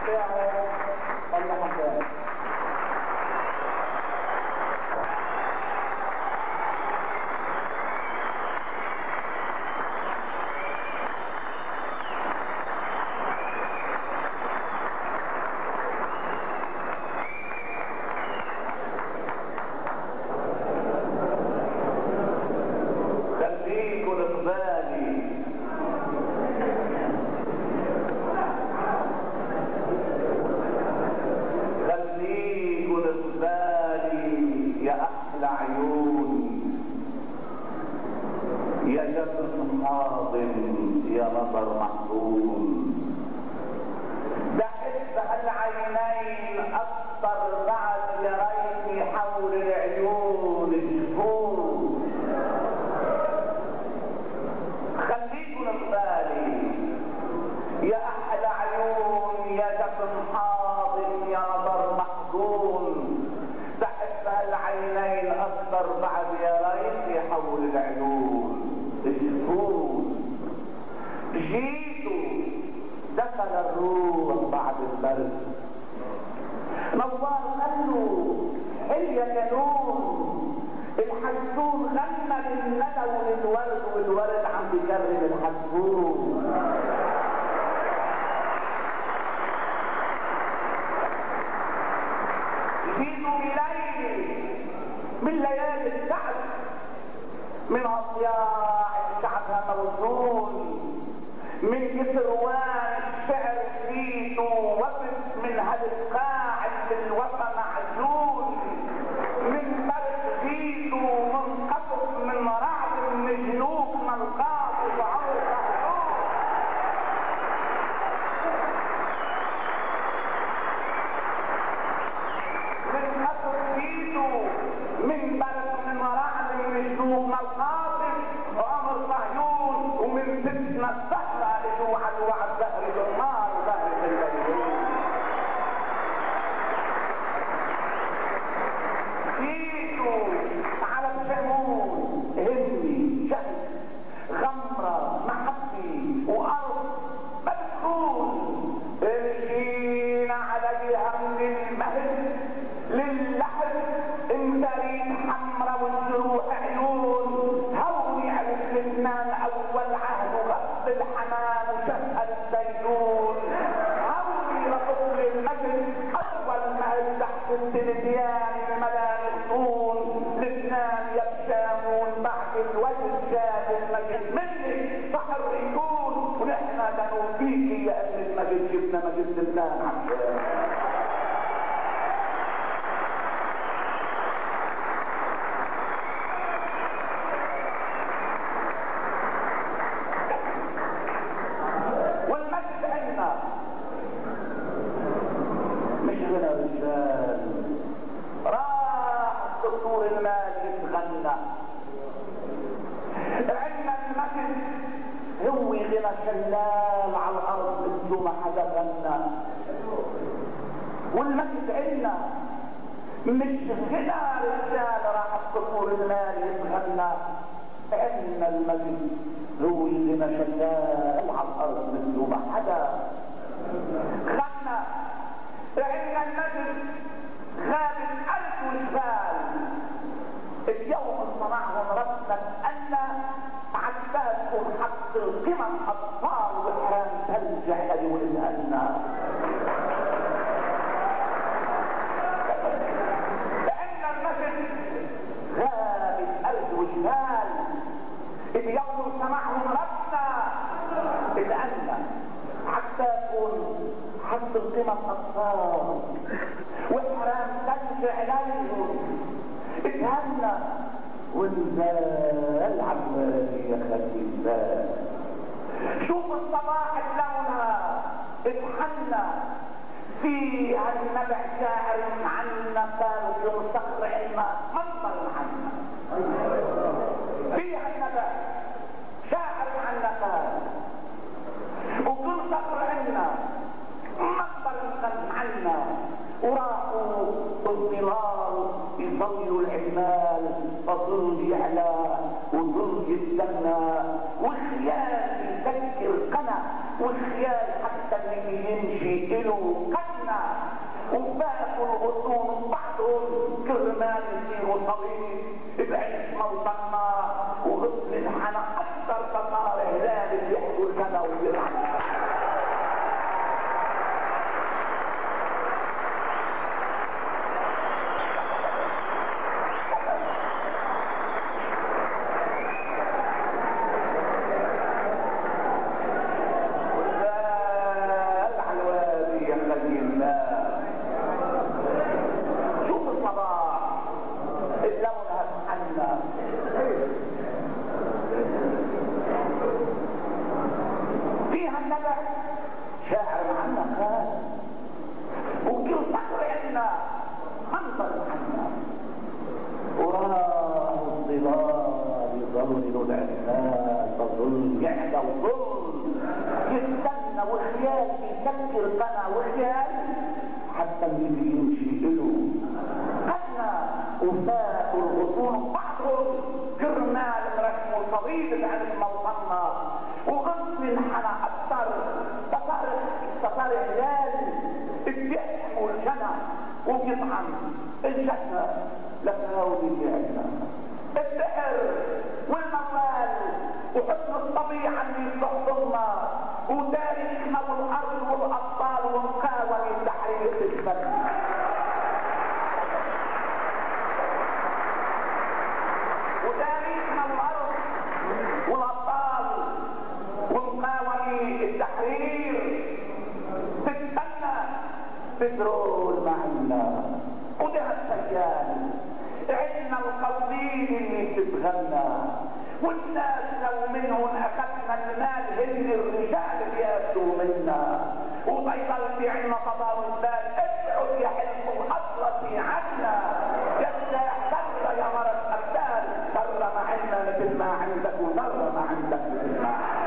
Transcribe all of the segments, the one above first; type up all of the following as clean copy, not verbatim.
الشاعر الحسن. يا نظر محزون بحبها العينين اكثر بعد يا ريتني حول العيون الجفون. خليكن ببالي يا احلى عيون يا جفن حاضن يا نظر محزون بحبها العينين اكثر بعد يا ريتني حول العيون الجفون. جيتوا دخل الروح بعد البرد نوار خلوا حلية كانون الحسون غنى للندى وللورد والورد عم بيكرم الحسون. جيتوا بليل من ليالي السعد من اصياع الشعب موزون من كسروان الشعر فيته وقف من هالقاعد بالوفا معزول من برد فيته منقطف من رعد من جنوب ملقاط وعرض من قطف فيته من برد من رعد من جنوب ملقاط وامر صهيون ومن فتنة الصحراء لجوعد وعد ظهر النار ظهر البيضون. جيتوا على الشمول همي شهد غمرة محبي وارض مدخول جينا عليها من المهد للحد انترين حمرة والجروح عيون هوني على لبنان اول عهد وغط الحمام وشهر الزيتون هوني لطفل المجد اول مهد تحت التلفيان الملاني الطول لبنان يا بشامون بعد الوجه شاف المجد منك صحر يكون ونحن بنوفيكي يا ابن المجد جبنا مجد لبنان عشان شلال على الارض مثل ما حدا غنى والمجد عنا مش غنى رجال راح الصخور المال يتغنى عنا المجد هو اللي شلال على الارض مثل ما حدا غنى عنا المجد غاب الالف وجبال اليوم صنعهم ربنا أن عباسكم حق القمم أطفال وحرام ترجع لولدنا لأن المجد غاب الأرض والجبال اليوم سمعهم ربنا لأن عباسكم حق القمم أطفال وحرام ترجع لولدنا اتهنى ونزال عمالي يا خليل شوف الصباح اللونة اتحنى فيها النبع شاعر عنا قالوا يوم صخر عنا منظر عنا فيها النبع شاعر عنا قال وكل صخر عنا منظر عنا وراحوا بالظلال يظلوا العمال فظل يعلى وظل يتسنى والخيال يذكر قنا والخيال حتى اللي يمشي له اللي بيمشي له خدنا وفاتوا الغصون بعضهم جرمال مرسموا الصليب عن موطننا وغصن الحنا اكثر صار عيال الجسم والجنى وبيطعم الجنة لفاودي اللي عندنا السحر والموال وحسن الطبيعة اللي بتحضرنا وتاريخنا والارض والابطال ومقاومة تحرير الفن وتاريخنا والارض والابطال ومقاومة التحرير تتبنى بترول معنا وده السجان عندنا القوانين اللي بتتغنى والناس لو منهم اخذنا المال هن الرجال بياخذوا منا وبيضل في عنا قضاء البال ابعد يا حلم الاطلسي عنا يفتح ضر يا مرض ابدال ضر ما عندنا مثل ما عندك وضر ما عندك مثل ما عندك.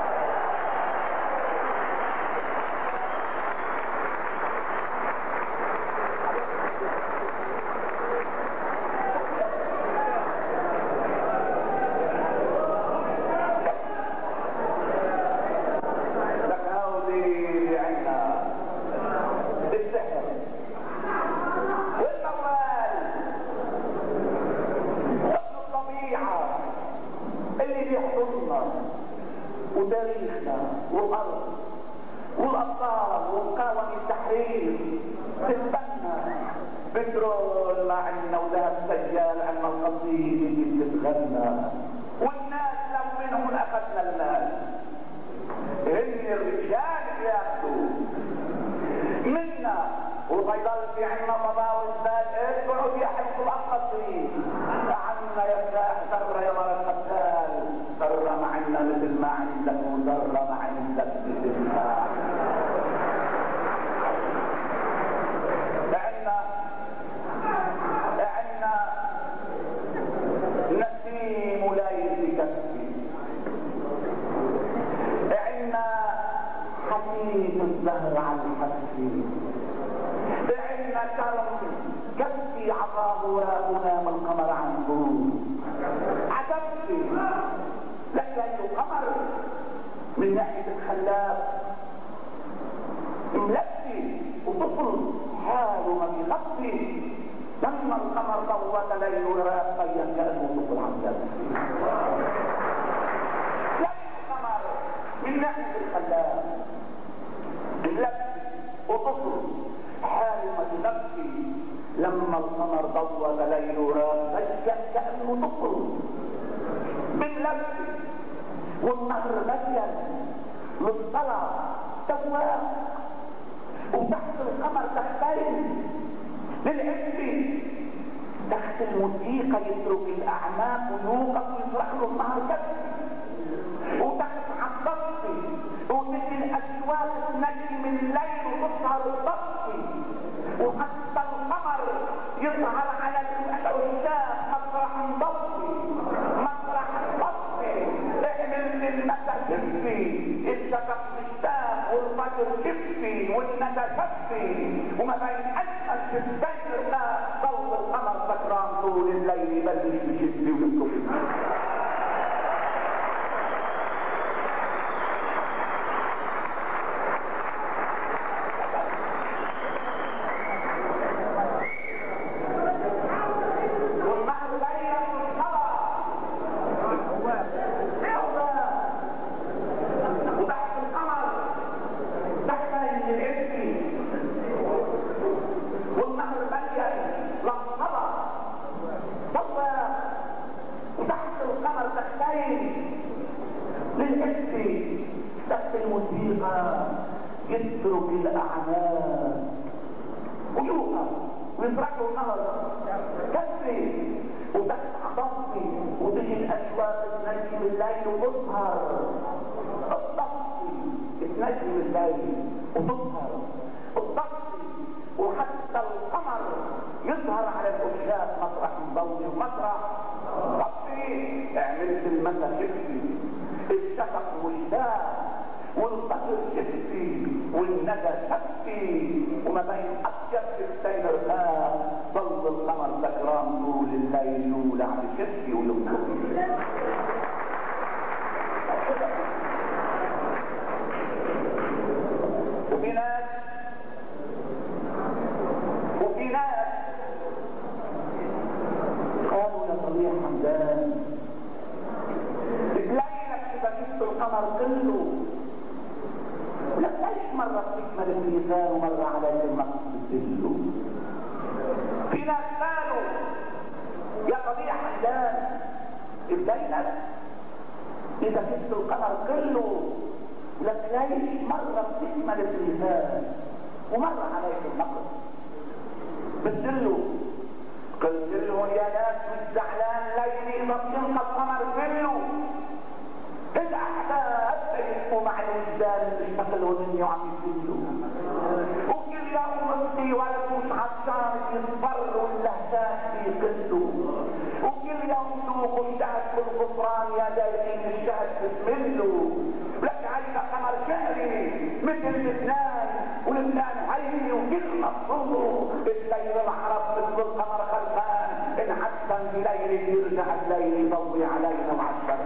وتاريخنا والارض والابطال ومقاومة التحرير تتبنى بترول ما عندنا وذهب سجال عنا القصيد اللي بتتغنى والناس لو منهم اخذنا المال هن الرجال بياخذوا منا وبيضل في عنا مضاوي البال اقعد يا حب القصيد عنا يفتح ذره يا مرة القتال ذره ما عندنا مثل ما عندك وذره ما عندك مثل ما عندنا نسيم ليل كفي عندنا حديث الزهر عن حفي عندنا كرم كفي عطاه ونام القمر عن طول عجبتي لك القمر من ناحية الخلاف ملكتي وطفل حاله ما بيغطي لما القمر ضوت ليل وراء طيب كأنه طفل عن ذلك لك القمر من ناحية الخلاف ملكتي وطفل حاله ما بيغطي لما القمر ضوت ليل وراء طيب كأنه طفل باللبس والنهر مليان للصلاة سواق وتحت القمر تحتين للعز تحت الموسيقى يترك الأعماق ويوقف ويفرح له النهر كبسي وتحت عالضبطي وتجي الأشواق تنجم الليل وتسهر الضبطي وحتى القمر يظهر على الأشواق مسرح ضبطي مسرح ضبطي اعمل المدى كفي الشفق مشتاق والفجر كفي والندى كفي وما بين أجمل شفتين ضوء القمر سكران طول الليل يبلش بشفي ويكفي يترك الأعمال ويوقف ويفرحوا النهر كفي وتفتح ضبطي وتجي الأشواق تنجم الليل وتسهر الضبطي تنجم الليل وتسهر الضبطي وحتى القمر يظهر على الأشياء مطرح مضوي ومطرح ضبطي عملت المسا شفتي الشفق مشتاق والفجر شفتي والندى شفتي وما بين أبيض كتفي ويمكن. وفي ناس قالوا يا صبيح حمدان بليلك اذا جبت القمر كله لك ليش مرة تكمل الميزان ومرة عليك المقص كله. في ناس قالوا يا صبيح حمدان بليلك اذا جبت القمر كله لك ليش مرة تكمل الميزان ومرة عليك المقص بتدله. قلت لهم يا ناس مش زعلان ليلي مطلق القمر كله الاحباب يبقوا مع الوجدان يشتغلوا مني وعم يدلوا وكل يوم اختي ولد مش عطشان يصفر واللهجات يقلوا وكل يوم ذوقوا الشهد بالغفران يا دايرين الشهد بتملوا. لك علينا قمر شهري مثل لبنان ولبنان عيني وكل مفروضه بالليل العرب مثل القمر خلفان ان حسن بليل يرجع الليل يضوي علينا وعشان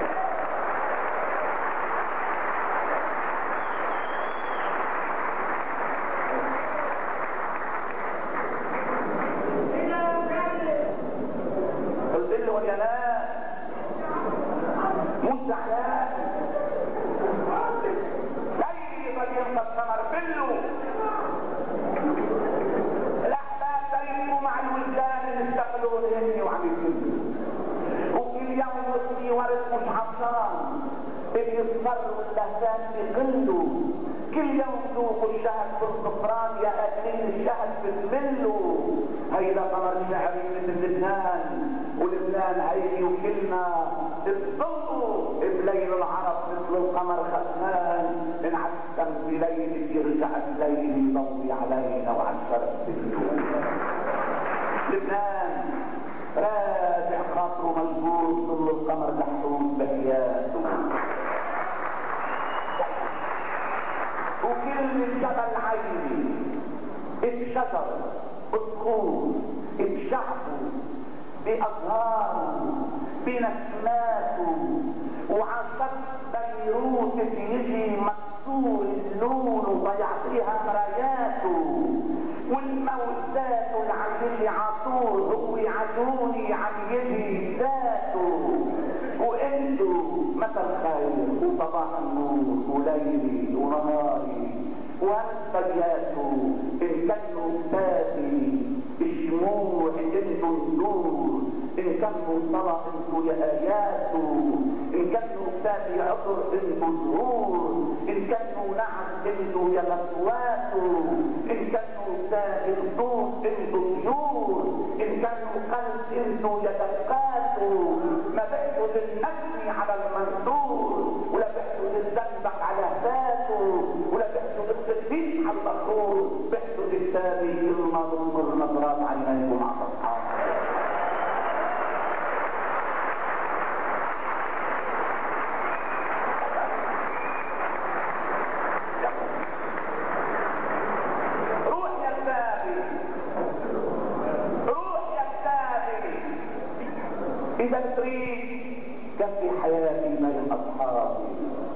كل يوم ذوقوا الشهد بالغفران يا اهلين الشهد بتملوا. هيدا قمر شعري مثل لبنان ولبنان عيني وكلنا بتضلوا بليل العرب مثل القمر خسمان ان عسكم بليل يرجع الليل يضوي علينا وعلى الشرق تملوا. لبنان راجع خاطره مجبور ظل القمر تحتوم بكياته وكل الجبل عيني الشجر الطول الشعب بأزهاره بنسماته وعصب بيروت يجي مكسور اللون ويعطيها مراياته والموزات العجل عطور هو عجوني عم يجي ذاته وانتو مثل خير وصباح النور وليلي ونهاري وانسبياته ان كانوا فاتي الشموع انتو النور ان كانوا صلاة انتو يا اياته ان كانوا فاتي عطر انتو الزهور ان كانوا نعم انتو يا غزواته ان كانوا فاتي الصوت انتو الطيور ان كانوا قلب انتو يا دقاته. ما بحثوا للنجم على المنصور ولا بحثوا للذنبك على ذاته ولا بحثوا للصديق على المغرور بحثوا للتالي كلما تنظر نظرات عينيكم على اصحابه. إذا تريد كفي حياتي من أصحابي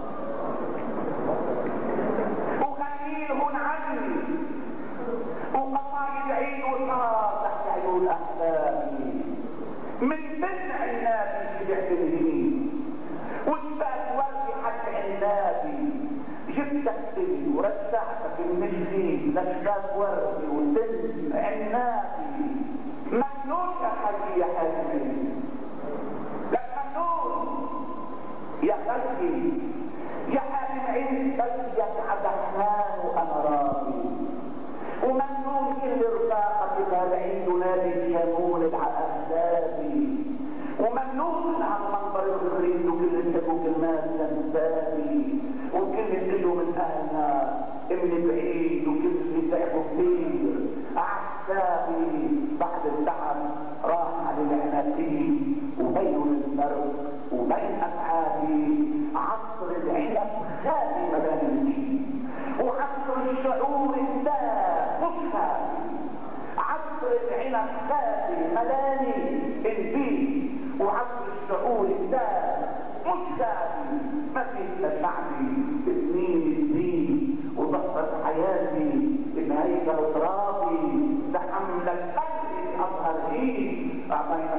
وخليلهن عني وقصايد عيد وصار تحت عيون أحبابي من بن عنابي شبعت الهين وجبت وردي حتى عنابي جبتك لي ورجعتك المجدين لشباب وردي وسن عنابي مجنون يا حبيبي يا حبيبي يا قلبي يا حبيب عيد قلبك عدحان وانا راضي وممنون كل رفاقتك العيد نادي الشمول على احبابي وممنون عن منظر الخريج وكل انتبوك المال تنسابي وكل اللي اجوا من اهلنا من بعيد وكل اللي تعبوا فيه شعور ذاتي مش ذاتي، ما فيش شعبي بسنين الدين وضغط حياتي الهيكل الترابي ده حمل القلب اظهر ايه. اعطينا